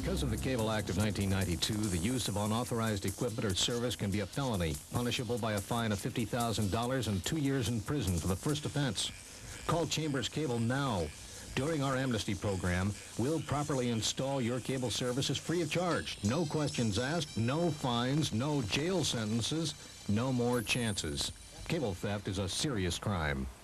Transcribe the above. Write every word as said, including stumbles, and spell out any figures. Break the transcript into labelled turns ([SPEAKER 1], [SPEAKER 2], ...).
[SPEAKER 1] Because of the Cable Act of nineteen ninety-two, the use of unauthorized equipment or service can be a felony, punishable by a fine of fifty thousand dollars and two years in prison for the first offense. Call Chambers Cable now. During our amnesty program, we'll properly install your cable services free of charge. No questions asked, no fines, no jail sentences, no more chances. Cable theft is a serious crime.